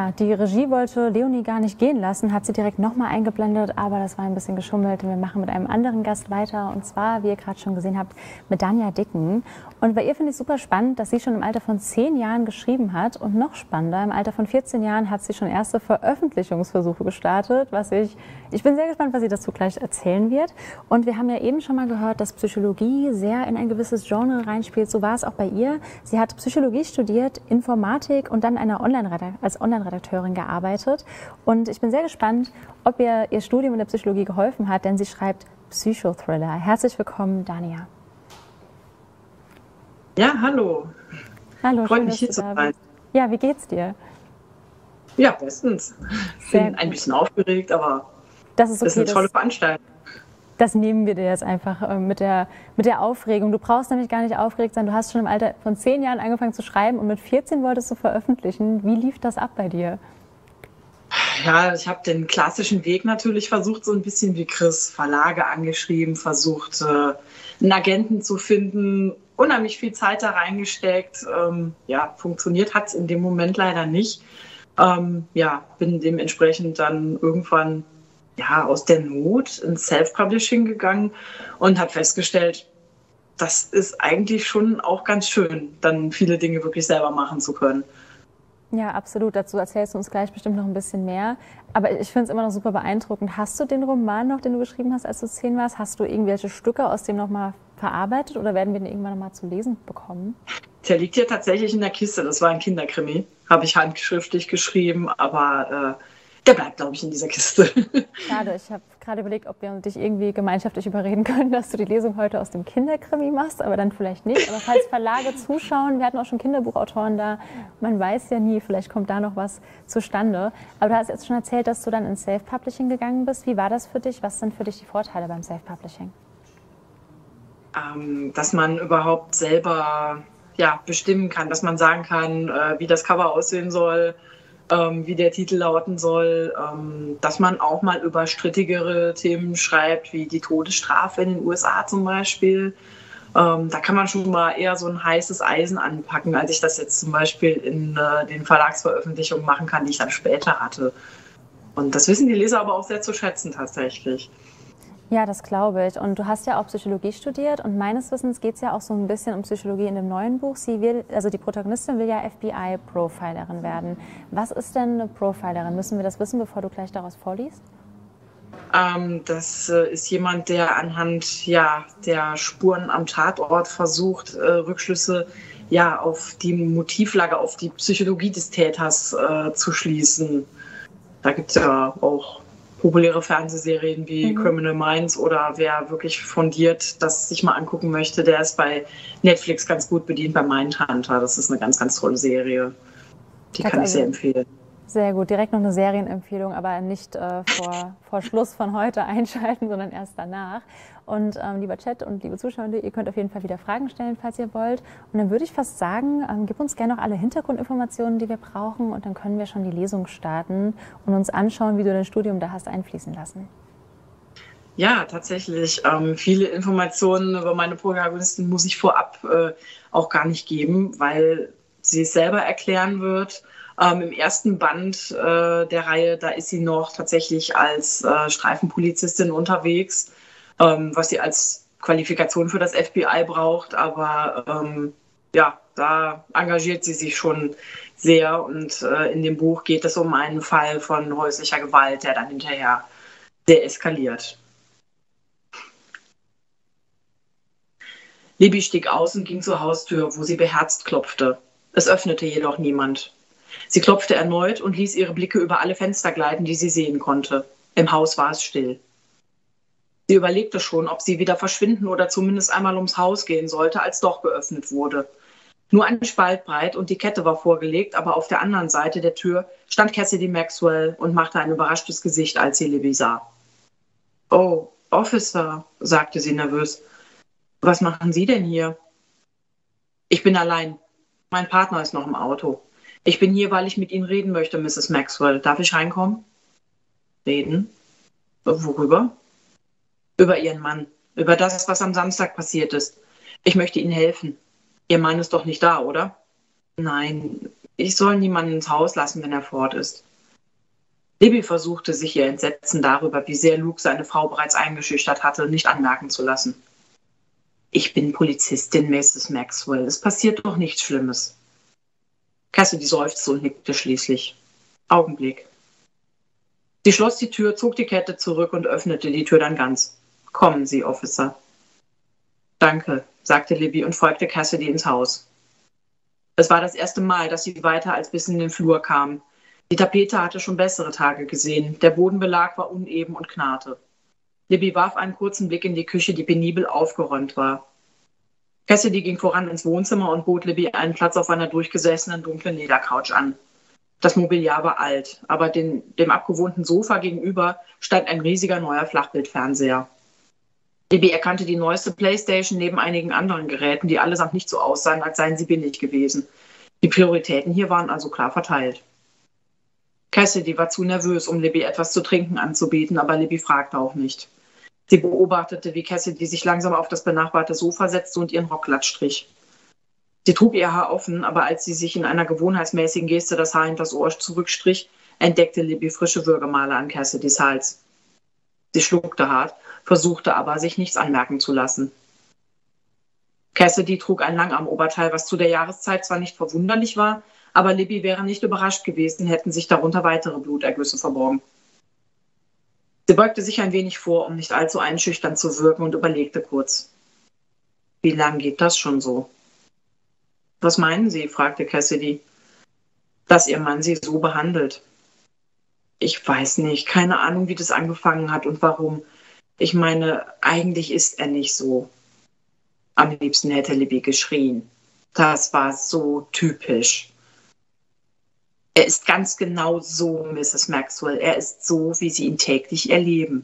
Ja, die Regie wollte Leonie gar nicht gehen lassen, hat sie direkt nochmal eingeblendet, aber das war ein bisschen geschummelt. Wir machen mit einem anderen Gast weiter und zwar, wie ihr gerade schon gesehen habt, mit Dania Dicken. Und bei ihr finde ich super spannend, dass sie schon im Alter von 10 Jahren geschrieben hat und noch spannender, im Alter von 14 Jahren hat sie schon erste Veröffentlichungsversuche gestartet, ich bin sehr gespannt, was sie dazu gleich erzählen wird. Und wir haben ja eben schon mal gehört, dass Psychologie sehr in ein gewisses Genre reinspielt. So war es auch bei ihr. Sie hat Psychologie studiert, Informatik und dann als Online-Redakteurin gearbeitet. Und ich bin sehr gespannt, ob ihr Studium in der Psychologie geholfen hat, denn sie schreibt Psychothriller. Herzlich willkommen, Dania. Ja, hallo. Hallo, freut schön, mich hier zu sein. Ja, wie geht's dir? Ja, bestens. Ich bin ein bisschen aufgeregt, aber das ist eine tolle Veranstaltung. Das nehmen wir dir jetzt einfach mit der Aufregung. Du brauchst nämlich gar nicht aufgeregt sein. Du hast schon im Alter von 10 Jahren angefangen zu schreiben und mit 14 wolltest du veröffentlichen. Wie lief das ab bei dir? Ja, ich habe den klassischen Weg natürlich versucht, so ein bisschen wie Chris, Verlage angeschrieben, versucht, einen Agenten zu finden, unheimlich viel Zeit da reingesteckt. Ja, funktioniert hat es in dem Moment leider nicht. Ja, bin dementsprechend dann irgendwann aus der Not ins Self-Publishing gegangen und habe festgestellt, das ist eigentlich schon auch ganz schön, dann viele Dinge wirklich selber machen zu können. Ja, absolut. Dazu erzählst du uns gleich bestimmt noch ein bisschen mehr. Aber ich finde es immer noch super beeindruckend. Hast du den Roman noch, den du geschrieben hast, als du 10 warst? Hast du irgendwelche Stücke aus dem nochmal verarbeitet oder werden wir den irgendwann nochmal zu lesen bekommen? Der liegt hier tatsächlich in der Kiste. Das war ein Kinderkrimi. Habe ich handschriftlich geschrieben, aber der bleibt, glaube ich, in dieser Kiste. Schade, ich habe gerade überlegt, ob wir dich irgendwie gemeinschaftlich überreden können, dass du die Lesung heute aus dem Kinderkrimi machst, aber dann vielleicht nicht. Aber falls Verlage zuschauen, wir hatten auch schon Kinderbuchautoren da, man weiß ja nie, vielleicht kommt da noch was zustande. Aber du hast jetzt schon erzählt, dass du dann ins Self-Publishing gegangen bist. Wie war das für dich? Was sind für dich die Vorteile beim Self-Publishing? Dass man überhaupt selber bestimmen kann, dass man sagen kann, wie das Cover aussehen soll, wie der Titel lauten soll, dass man auch mal über strittigere Themen schreibt, wie die Todesstrafe in den USA zum Beispiel. Da kann man schon mal eher so ein heißes Eisen anpacken, als ich das jetzt zum Beispiel in den Verlagsveröffentlichungen machen kann, die ich dann später hatte. Und das wissen die Leser aber auch sehr zu schätzen tatsächlich. Ja, das glaube ich. Und du hast ja auch Psychologie studiert und meines Wissens geht es ja auch so ein bisschen um Psychologie in dem neuen Buch. Die Protagonistin will ja FBI-Profilerin werden. Was ist denn eine Profilerin? Müssen wir das wissen, bevor du gleich daraus vorliest? Das ist jemand, der anhand der Spuren am Tatort versucht, Rückschlüsse auf die Motivlage, auf die Psychologie des Täters zu schließen. Da gibt es ja auch populäre Fernsehserien wie Criminal Minds oder wer wirklich fundiert das sich mal angucken möchte, der ist bei Netflix ganz gut bedient bei Mindhunter. Das ist eine ganz, ganz tolle Serie. Die kann ich sehr empfehlen. Sehr gut, direkt noch eine Serienempfehlung, aber nicht vor Schluss von heute einschalten, sondern erst danach. Und lieber Chat und liebe Zuschauer, ihr könnt auf jeden Fall wieder Fragen stellen, falls ihr wollt. Und dann würde ich fast sagen, gib uns gerne noch alle Hintergrundinformationen, die wir brauchen. Und dann können wir schon die Lesung starten und uns anschauen, wie du dein Studium da hast einfließen lassen. Ja, tatsächlich. Viele Informationen über meine Protagonistin muss ich vorab auch gar nicht geben, weil sie es selber erklären wird. Im ersten Band der Reihe, da ist sie noch tatsächlich als Streifenpolizistin unterwegs, was sie als Qualifikation für das FBI braucht. Aber da engagiert sie sich schon sehr. Und in dem Buch geht es um einen Fall von häuslicher Gewalt, der dann hinterher sehr eskaliert. Libby stieg aus und ging zur Haustür, wo sie beherzt klopfte. Es öffnete jedoch niemand. Sie klopfte erneut und ließ ihre Blicke über alle Fenster gleiten, die sie sehen konnte. Im Haus war es still. Sie überlegte schon, ob sie wieder verschwinden oder zumindest einmal ums Haus gehen sollte, als doch geöffnet wurde. Nur ein Spalt breit und die Kette war vorgelegt, aber auf der anderen Seite der Tür stand Cassidy Maxwell und machte ein überraschtes Gesicht, als sie Libby sah. »Oh, Officer«, sagte sie nervös. »Was machen Sie denn hier?« »Ich bin allein. Mein Partner ist noch im Auto. Ich bin hier, weil ich mit Ihnen reden möchte, Mrs. Maxwell. Darf ich reinkommen?« »Reden? Worüber?« »Über Ihren Mann. Über das, was am Samstag passiert ist. Ich möchte Ihnen helfen. Ihr Mann ist doch nicht da, oder?« »Nein, Ich soll niemanden ins Haus lassen, wenn er fort ist. Libby versuchte, sich ihr Entsetzen darüber, wie sehr Luke seine Frau bereits eingeschüchtert hatte, nicht anmerken zu lassen. Ich bin Polizistin, Mrs. Maxwell. Es passiert doch nichts Schlimmes. Cassidy seufzte und nickte schließlich. Augenblick. Sie schloss die Tür, zog die Kette zurück und öffnete die Tür dann ganz. Kommen Sie, Officer. Danke, sagte Libby und folgte Cassidy ins Haus. Es war das erste Mal, dass sie weiter als bis in den Flur kam. Die Tapete hatte schon bessere Tage gesehen. Der Bodenbelag war uneben und knarrte. Libby warf einen kurzen Blick in die Küche, die penibel aufgeräumt war. Cassidy ging voran ins Wohnzimmer und bot Libby einen Platz auf einer durchgesessenen dunklen Ledercouch an. Das Mobiliar war alt, aber dem abgewohnten Sofa gegenüber stand ein riesiger neuer Flachbildfernseher. Libby erkannte die neueste Playstation neben einigen anderen Geräten, die allesamt nicht so aussahen, als seien sie billig gewesen. Die Prioritäten hier waren also klar verteilt. Cassidy war zu nervös, um Libby etwas zu trinken anzubieten, aber Libby fragte auch nicht. Sie beobachtete, wie Cassidy sich langsam auf das benachbarte Sofa setzte und ihren Rock glatt strich. Sie trug ihr Haar offen, aber als sie sich in einer gewohnheitsmäßigen Geste das Haar hinters Ohr zurückstrich, entdeckte Libby frische Würgemale an Cassidys Hals. Sie schluckte hart, versuchte aber, sich nichts anmerken zu lassen. Cassidy trug ein Langarmoberteil, was zu der Jahreszeit zwar nicht verwunderlich war, aber Libby wäre nicht überrascht gewesen, hätten sich darunter weitere Blutergüsse verborgen. Sie beugte sich ein wenig vor, um nicht allzu einschüchternd zu wirken, und überlegte kurz. Wie lang geht das schon so? Was meinen Sie? Fragte Cassidy. Dass Ihr Mann Sie so behandelt. Ich weiß nicht, keine Ahnung, wie das angefangen hat und warum. Ich meine, eigentlich ist er nicht so. Am liebsten hätte Libby geschrien. Das war so typisch. Er ist ganz genau so, Mrs. Maxwell. Er ist so, wie Sie ihn täglich erleben.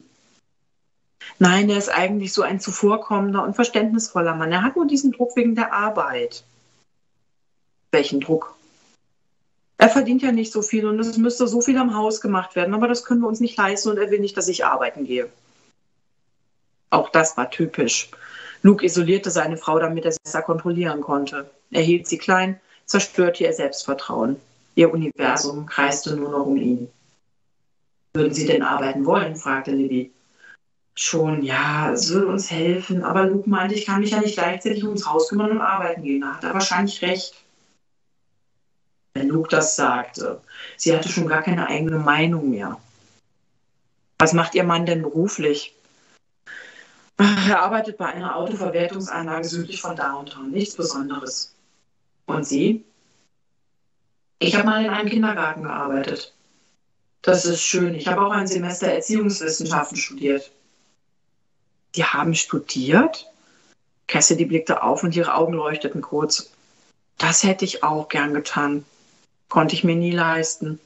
Nein, er ist eigentlich so ein zuvorkommender und verständnisvoller Mann. Er hat nur diesen Druck wegen der Arbeit. Welchen Druck? Er verdient ja nicht so viel und es müsste so viel am Haus gemacht werden, aber das können wir uns nicht leisten und er will nicht, dass ich arbeiten gehe. Auch das war typisch. Luke isolierte seine Frau, damit er sie besser kontrollieren konnte. Er hielt sie klein, zerstörte ihr Selbstvertrauen. Ihr Universum kreiste nur noch um ihn. Würden Sie denn arbeiten wollen? Fragte Libby. Schon, ja, es würde uns helfen, aber Luke meinte, ich kann mich ja nicht gleichzeitig ums Haus kümmern und arbeiten gehen. Da hat er wahrscheinlich recht. Wenn Luke das sagte, sie hatte schon gar keine eigene Meinung mehr. Was macht Ihr Mann denn beruflich? Er arbeitet bei einer Autoverwertungsanlage südlich von Downtown. Nichts Besonderes. Und Sie? Ich habe mal in einem Kindergarten gearbeitet. Das ist schön. Ich habe auch ein Semester Erziehungswissenschaften studiert. Sie haben studiert? Cassidy blickte auf und ihre Augen leuchteten kurz. Das hätte ich auch gern getan. Konnte ich mir nie leisten.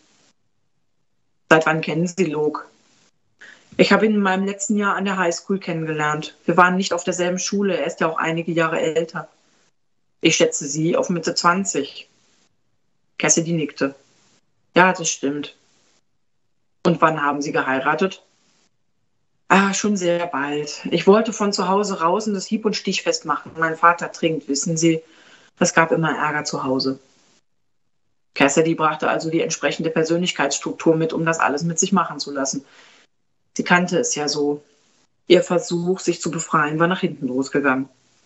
Seit wann kennen Sie Luke? Ich habe ihn in meinem letzten Jahr an der Highschool kennengelernt. Wir waren nicht auf derselben Schule. Er ist ja auch einige Jahre älter. Ich schätze Sie auf Mitte 20. Cassidy nickte. Ja, das stimmt. Und wann haben Sie geheiratet? Schon sehr bald. Ich wollte von zu Hause raus und das hieb- und stichfest machen. Mein Vater trinkt, wissen Sie. Es gab immer Ärger zu Hause. Cassidy brachte also die entsprechende Persönlichkeitsstruktur mit, um das alles mit sich machen zu lassen. Sie kannte es ja so. Ihr Versuch, sich zu befreien, war nach hinten losgegangen.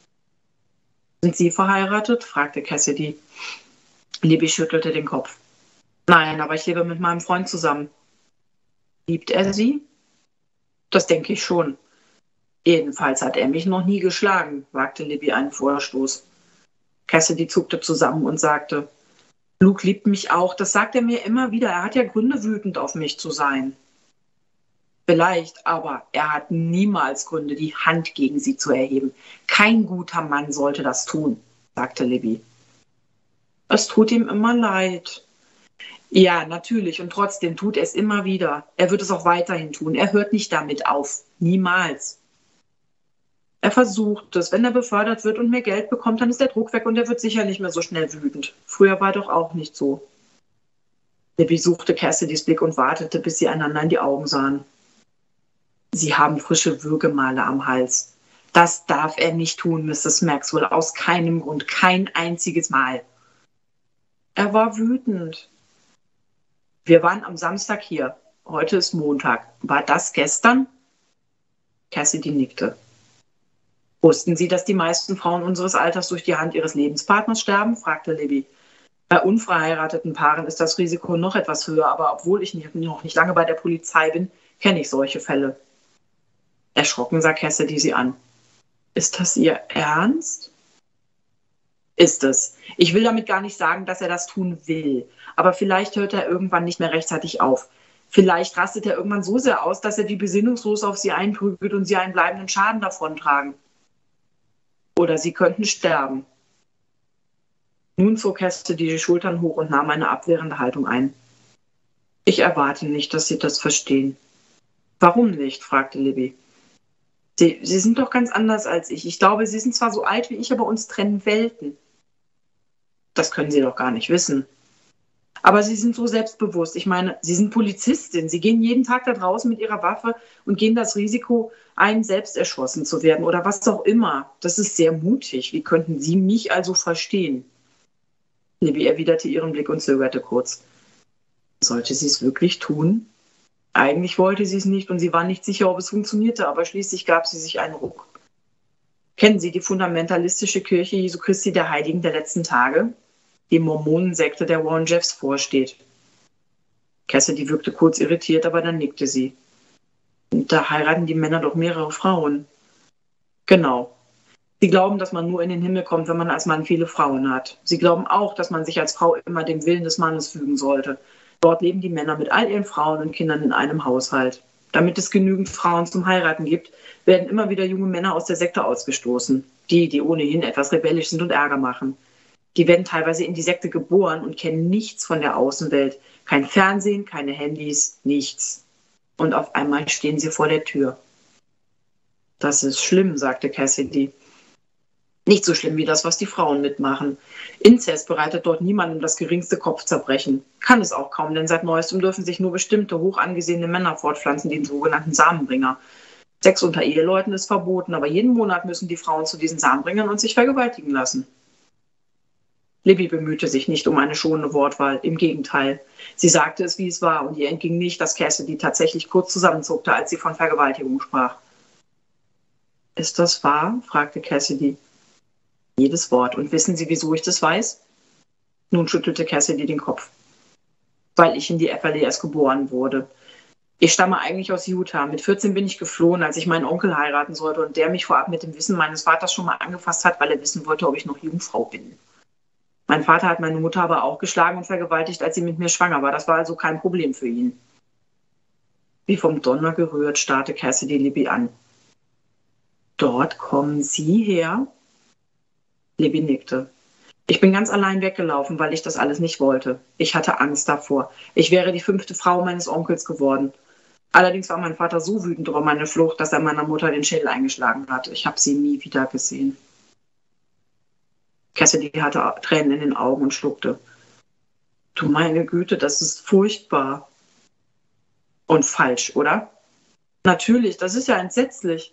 Sind Sie verheiratet? Fragte Cassidy. Libby schüttelte den Kopf. Nein, aber ich lebe mit meinem Freund zusammen. Liebt er Sie? Das denke ich schon. Jedenfalls hat er mich noch nie geschlagen, wagte Libby einen Vorstoß. Cassidy zuckte zusammen und sagte, Luke liebt mich auch, das sagt er mir immer wieder. Er hat ja Gründe, wütend auf mich zu sein. Vielleicht, aber er hat niemals Gründe, die Hand gegen Sie zu erheben. Kein guter Mann sollte das tun, sagte Libby. Es tut ihm immer leid. Ja, natürlich, und trotzdem tut er es immer wieder. Er wird es auch weiterhin tun. Er hört nicht damit auf. Niemals. Er versucht es. Wenn er befördert wird und mehr Geld bekommt, dann ist der Druck weg und er wird sicher nicht mehr so schnell wütend. Früher war doch auch nicht so. Libby suchte Cassidys Blick und wartete, bis sie einander in die Augen sahen. Sie haben frische Würgemale am Hals. Das darf er nicht tun, Mrs. Maxwell, aus keinem Grund, kein einziges Mal. Er war wütend. Wir waren am Samstag hier. Heute ist Montag. War das gestern? Cassidy nickte. Wussten Sie, dass die meisten Frauen unseres Alters durch die Hand ihres Lebenspartners sterben? Fragte Libby. Bei unverheirateten Paaren ist das Risiko noch etwas höher, aber obwohl ich noch nicht lange bei der Polizei bin, kenne ich solche Fälle. Erschrocken sah Cassidy sie an. Ist das Ihr Ernst? Ist es. Ich will damit gar nicht sagen, dass er das tun will. Aber vielleicht hört er irgendwann nicht mehr rechtzeitig auf. Vielleicht rastet er irgendwann so sehr aus, dass er wie besinnungslos auf sie einprügelt und sie einen bleibenden Schaden davontragen. Oder sie könnten sterben. Nun zog Cassidy die Schultern hoch und nahm eine abwehrende Haltung ein. Ich erwarte nicht, dass Sie das verstehen. Warum nicht? Fragte Libby. Sie sind doch ganz anders als ich. Ich glaube, Sie sind zwar so alt wie ich, aber uns trennen Welten. Das können Sie doch gar nicht wissen. Aber Sie sind so selbstbewusst. Ich meine, Sie sind Polizistin. Sie gehen jeden Tag da draußen mit Ihrer Waffe und gehen das Risiko ein, selbst erschossen zu werden oder was auch immer. Das ist sehr mutig. Wie könnten Sie mich also verstehen? Libby erwiderte ihren Blick und zögerte kurz. Sollte sie es wirklich tun? Eigentlich wollte sie es nicht und sie war nicht sicher, ob es funktionierte, aber schließlich gab sie sich einen Ruck. Kennen Sie die fundamentalistische Kirche Jesu Christi der Heiligen der letzten Tage, die Mormonensekte der Warren Jeffs vorsteht? Cassidy wirkte kurz irritiert, aber dann nickte sie. Da heiraten die Männer doch mehrere Frauen. Genau. Sie glauben, dass man nur in den Himmel kommt, wenn man als Mann viele Frauen hat. Sie glauben auch, dass man sich als Frau immer dem Willen des Mannes fügen sollte. Dort leben die Männer mit all ihren Frauen und Kindern in einem Haushalt. Damit es genügend Frauen zum Heiraten gibt, werden immer wieder junge Männer aus der Sekte ausgestoßen. Die ohnehin etwas rebellisch sind und Ärger machen. Die werden teilweise in die Sekte geboren und kennen nichts von der Außenwelt. Kein Fernsehen, keine Handys, nichts. Und auf einmal stehen sie vor der Tür. Das ist schlimm, sagte Cassidy. Nicht so schlimm wie das, was die Frauen mitmachen. Inzest bereitet dort niemandem das geringste Kopfzerbrechen. Kann es auch kaum, denn seit Neuestem dürfen sich nur bestimmte hoch angesehene Männer fortpflanzen, den sogenannten Samenbringer. Sex unter Eheleuten ist verboten, aber jeden Monat müssen die Frauen zu diesen Samenbringern und sich vergewaltigen lassen. Libby bemühte sich nicht um eine schonende Wortwahl, im Gegenteil. Sie sagte es, wie es war, und ihr entging nicht, dass Cassidy tatsächlich kurz zusammenzuckte, als sie von Vergewaltigung sprach. Ist das wahr? Fragte Cassidy. Jedes Wort. Und wissen Sie, wieso ich das weiß? Nun schüttelte Cassidy den Kopf. Weil ich in die FLA erst geboren wurde. Ich stamme eigentlich aus Utah. Mit 14 bin ich geflohen, als ich meinen Onkel heiraten sollte und der mich vorab mit dem Wissen meines Vaters schon mal angefasst hat, weil er wissen wollte, ob ich noch Jungfrau bin. Mein Vater hat meine Mutter aber auch geschlagen und vergewaltigt, als sie mit mir schwanger war. Das war also kein Problem für ihn. Wie vom Donner gerührt, starrte Cassidy Libby an. Dort kommen Sie her? Libby nickte. Ich bin ganz allein weggelaufen, weil ich das alles nicht wollte. Ich hatte Angst davor. Ich wäre die 5. Frau meines Onkels geworden. Allerdings war mein Vater so wütend über meine Flucht, dass er meiner Mutter den Schädel eingeschlagen hat. Ich habe sie nie wieder gesehen. Cassidy hatte Tränen in den Augen und schluckte. Du meine Güte, das ist furchtbar. Und falsch, oder? Natürlich, das ist ja entsetzlich.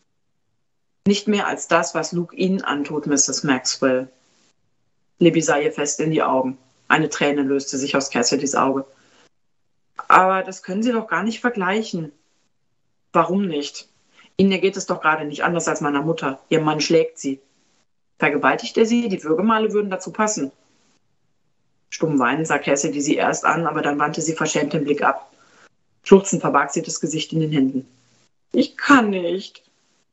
Nicht mehr als das, was Luke Ihnen antut, Mrs. Maxwell. Libby sah ihr fest in die Augen. Eine Träne löste sich aus Cassidys Auge. Aber das können Sie doch gar nicht vergleichen. Warum nicht? Ihnen geht es doch gerade nicht anders als meiner Mutter. Ihr Mann schlägt sie. Vergewaltigt er sie? Die Würgemale würden dazu passen. Stumm weinend sah Cassidy sie erst an, aber dann wandte sie verschämt den Blick ab. Schluchzend verbarg sie das Gesicht in den Händen. Ich kann nicht.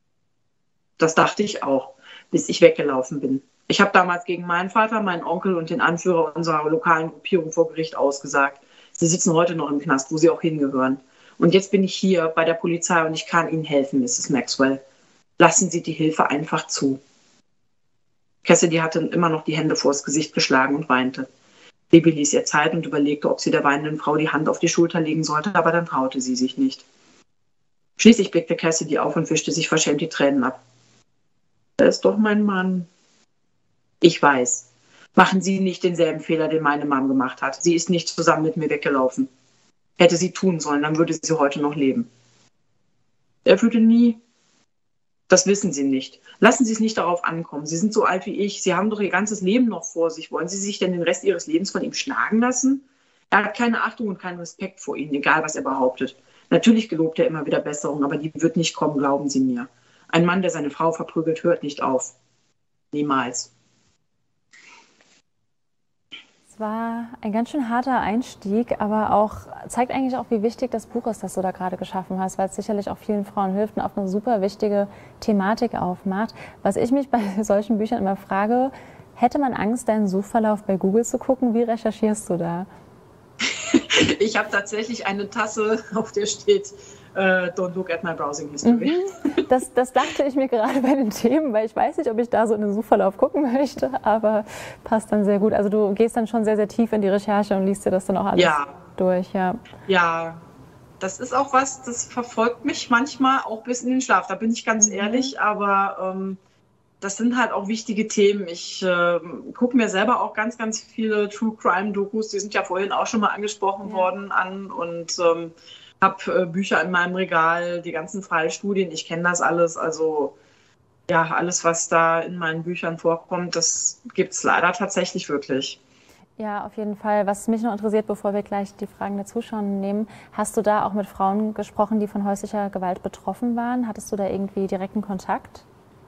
Das dachte ich auch, bis ich weggelaufen bin. Ich habe damals gegen meinen Vater, meinen Onkel und den Anführer unserer lokalen Gruppierung vor Gericht ausgesagt. Sie sitzen heute noch im Knast, wo sie auch hingehören. Und jetzt bin ich hier bei der Polizei und ich kann Ihnen helfen, Mrs. Maxwell. Lassen Sie die Hilfe einfach zu. Cassidy hatte immer noch die Hände vors Gesicht geschlagen und weinte. Libby ließ ihr Zeit und überlegte, ob sie der weinenden Frau die Hand auf die Schulter legen sollte, aber dann traute sie sich nicht. Schließlich blickte Cassidy auf und wischte sich verschämt die Tränen ab. Er ist doch mein Mann. Ich weiß. Machen Sie nicht denselben Fehler, den meine Mom gemacht hat. Sie ist nicht zusammen mit mir weggelaufen. Hätte sie tun sollen, dann würde sie heute noch leben. Er würde nie. Das wissen Sie nicht. Lassen Sie es nicht darauf ankommen. Sie sind so alt wie ich. Sie haben doch Ihr ganzes Leben noch vor sich. Wollen Sie sich denn den Rest Ihres Lebens von ihm schlagen lassen? Er hat keine Achtung und keinen Respekt vor Ihnen, egal was er behauptet. Natürlich gelobt er immer wieder Besserung, aber die wird nicht kommen, glauben Sie mir. Ein Mann, der seine Frau verprügelt, hört nicht auf. Niemals. War ein ganz schön harter Einstieg, aber auch zeigt eigentlich auch, wie wichtig das Buch ist, das du da gerade geschaffen hast, weil es sicherlich auch vielen Frauen hilft und auch eine super wichtige Thematik aufmacht. Was ich mich bei solchen Büchern immer frage, hätte man Angst, deinen Suchverlauf bei Google zu gucken? Wie recherchierst du da? Ich habe tatsächlich eine Tasse, auf der steht Don't look at my browsing history. Das dachte ich mir gerade bei den Themen, weil ich weiß nicht, ob ich da so in den Suchverlauf gucken möchte, aber passt dann sehr gut. Also du gehst dann schon sehr, sehr tief in die Recherche und liest dir das dann auch alles durch. Ja, das ist auch was, das verfolgt mich manchmal auch bis in den Schlaf, da bin ich ganz ehrlich, aber das sind halt auch wichtige Themen. Ich gucke mir selber auch ganz, ganz viele True Crime Dokus, die sind ja vorhin auch schon mal angesprochen worden, an und habe Bücher in meinem Regal, die ganzen Fallstudien, ich kenne das alles, also ja, alles, was da in meinen Büchern vorkommt, das gibt es leider tatsächlich wirklich. Ja, auf jeden Fall. Was mich noch interessiert, bevor wir gleich die Fragen der Zuschauer nehmen, hast du da auch mit Frauen gesprochen, die von häuslicher Gewalt betroffen waren? Hattest du da irgendwie direkten Kontakt?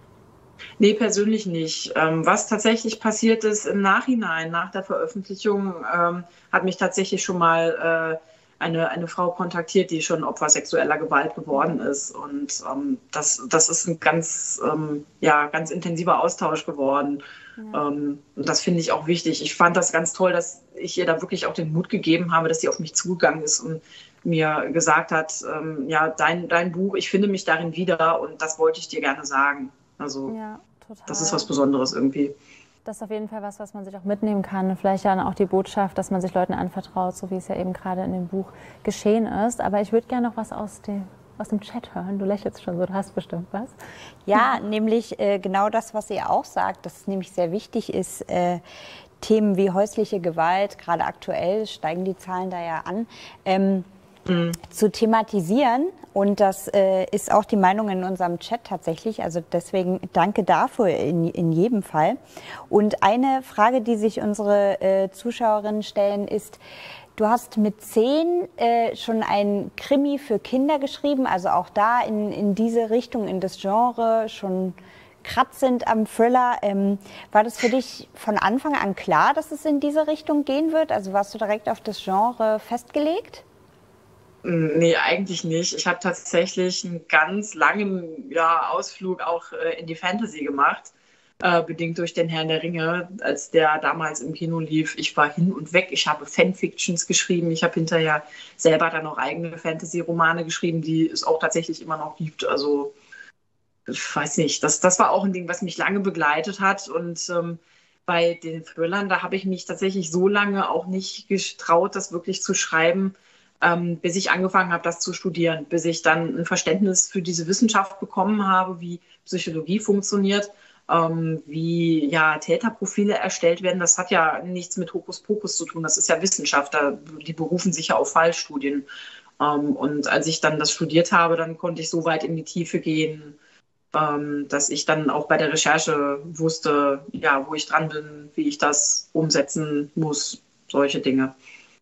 Nee, persönlich nicht. Was tatsächlich passiert ist im Nachhinein, nach der Veröffentlichung, hat mich tatsächlich schon mal eine Frau kontaktiert, die schon Opfer sexueller Gewalt geworden ist. Und das ist ein ganz, ganz intensiver Austausch geworden. Ja. Und das finde ich auch wichtig. Ich fand das ganz toll, dass ich ihr da wirklich auch den Mut gegeben habe, dass sie auf mich zugegangen ist und mir gesagt hat, dein Buch, ich finde mich darin wieder und das wollte ich dir gerne sagen. Also ja, total. Das ist was Besonderes irgendwie. Das ist auf jeden Fall was man sich auch mitnehmen kann. Vielleicht dann auch die Botschaft, dass man sich Leuten anvertraut, so wie es ja eben gerade in dem Buch geschehen ist. Aber ich würde gerne noch was aus dem Chat hören. Du lächelst schon so, du hast bestimmt was. Ja, nämlich genau das, was ihr auch sagt, dass es nämlich sehr wichtig ist, Themen wie häusliche Gewalt, gerade aktuell steigen die Zahlen da ja an, zu thematisieren. Und das ist auch die Meinung in unserem Chat tatsächlich. Also deswegen danke dafür in jedem Fall. Und eine Frage, die sich unsere Zuschauerinnen stellen, ist, du hast mit 10 schon ein Krimi für Kinder geschrieben, also auch da in diese Richtung, in das Genre schon kratzend am Thriller. War das für dich von Anfang an klar, dass es in diese Richtung gehen wird? Also warst du direkt auf das Genre festgelegt? Nee, eigentlich nicht. Ich habe tatsächlich einen ganz langen Ausflug auch in die Fantasy gemacht, bedingt durch den Herrn der Ringe, als der damals im Kino lief. Ich war hin und weg. Ich habe Fanfictions geschrieben. Ich habe hinterher selber dann auch eigene Fantasy-Romane geschrieben, die es auch tatsächlich immer noch gibt. Also ich weiß nicht, das war auch ein Ding, was mich lange begleitet hat. Und bei den Thrillern, da habe ich mich tatsächlich so lange auch nicht getraut, das wirklich zu schreiben, bis ich angefangen habe, das zu studieren, bis ich dann ein Verständnis für diese Wissenschaft bekommen habe, wie Psychologie funktioniert, wie Täterprofile erstellt werden. Das hat ja nichts mit Hokuspokus zu tun, das ist ja Wissenschaft, die berufen sich ja auf Fallstudien. Und als ich dann das studiert habe, dann konnte ich so weit in die Tiefe gehen, dass ich dann auch bei der Recherche wusste, wo ich dran bin, wie ich das umsetzen muss, solche Dinge.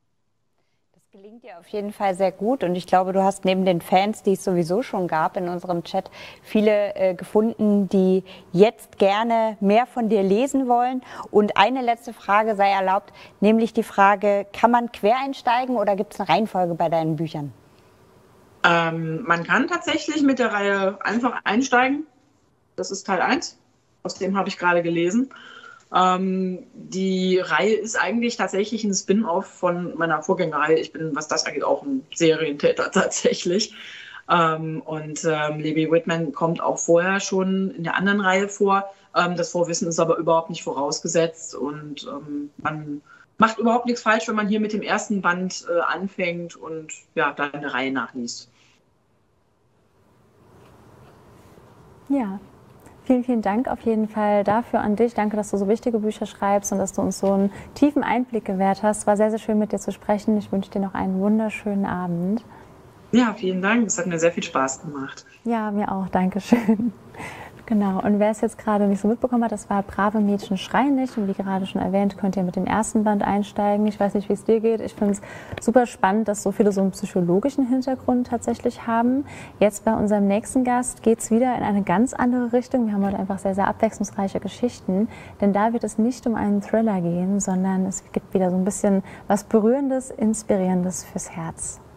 Gelingt dir auf jeden Fall sehr gut und ich glaube, du hast neben den Fans, die es sowieso schon gab in unserem Chat, viele gefunden, die jetzt gerne mehr von dir lesen wollen. Und eine letzte Frage sei erlaubt, nämlich die Frage, kann man quer einsteigen oder gibt es eine Reihenfolge bei deinen Büchern? Man kann tatsächlich mit der Reihe einfach einsteigen. Das ist Teil 1, aus dem habe ich gerade gelesen. Die Reihe ist eigentlich tatsächlich ein Spin-off von meiner Vorgängerreihe. Ich bin, was das angeht, auch ein Serientäter tatsächlich. Libby Whitman kommt auch vorher schon in der anderen Reihe vor. Das Vorwissen ist aber überhaupt nicht vorausgesetzt und man macht überhaupt nichts falsch, wenn man hier mit dem ersten Band anfängt und dann eine Reihe nachliest. Ja. Vielen, vielen Dank auf jeden Fall dafür an dich. Danke, dass du so wichtige Bücher schreibst und dass du uns so einen tiefen Einblick gewährt hast. War sehr, sehr schön mit dir zu sprechen. Ich wünsche dir noch einen wunderschönen Abend. Ja, vielen Dank. Es hat mir sehr viel Spaß gemacht. Ja, mir auch. Dankeschön. Genau, und wer es jetzt gerade nicht so mitbekommen hat, das war Brave Mädchen schreien nicht. Und wie gerade schon erwähnt, könnt ihr mit dem ersten Band einsteigen. Ich weiß nicht, wie es dir geht. Ich finde es super spannend, dass so viele so einen psychologischen Hintergrund tatsächlich haben. Jetzt bei unserem nächsten Gast geht es wieder in eine ganz andere Richtung. Wir haben heute einfach sehr, sehr abwechslungsreiche Geschichten. Denn da wird es nicht um einen Thriller gehen, sondern es gibt wieder so ein bisschen was Berührendes, Inspirierendes fürs Herz.